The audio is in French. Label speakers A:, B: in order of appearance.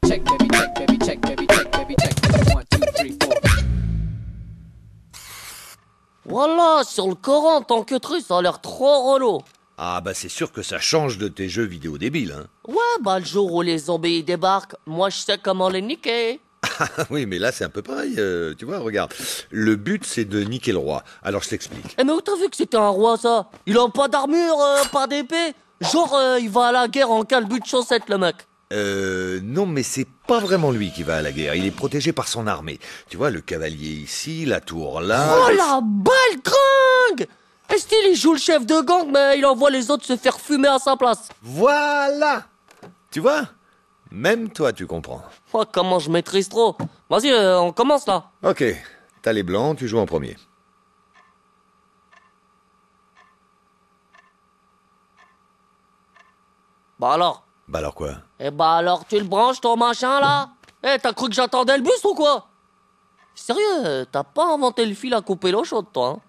A: check, baby check, baby check, baby check, baby check. 1, 2, 3, 4.
B: Voilà, sur le Coran, en tant que truc, ça a l'air trop relou.
C: Ah bah c'est sûr que ça change de tes jeux vidéo débiles, hein.
B: Ouais, bah le jour où les zombies débarquent, moi je sais comment les niquer.
C: Oui, mais là c'est un peu pareil, tu vois, regarde. Le but c'est de niquer le roi. Alors je t'explique.
B: Eh mais où t'as vu que c'était un roi ça? Il a pas d'armure, pas d'épée. Genre il va à la guerre en calbut de chaussettes le mec.
C: Non, mais c'est pas vraiment lui qui va à la guerre. Il est protégé par son armée. Tu vois, le cavalier ici, la tour là...
B: Oh la balle gringue! Est-ce qu'il joue le chef de gang, mais il envoie les autres se faire fumer à sa place?
C: Voilà! Tu vois? Même toi, tu comprends.
B: Oh, comment je maîtrise trop. Vas-y, on commence là.
C: Ok, t'as les blancs, tu joues en premier.
B: Bah alors?
C: Bah alors quoi?
B: Eh bah alors tu le branches ton machin là? Eh t'as cru que j'attendais le bus ou quoi? Sérieux, t'as pas inventé le fil à couper l'eau chaude toi hein?